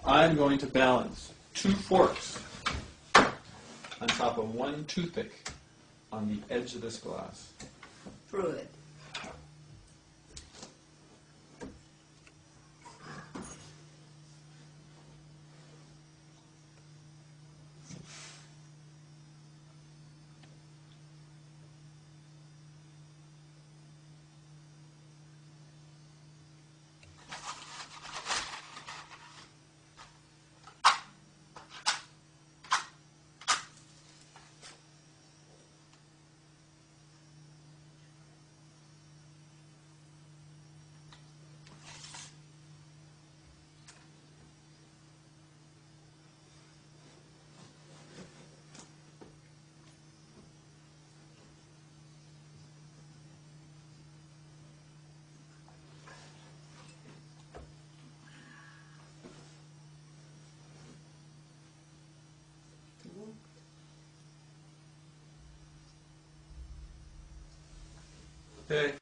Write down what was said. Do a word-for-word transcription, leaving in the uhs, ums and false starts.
I'm going to balance two forks on top of one toothpick on the edge of this glass. Prove it. Okay.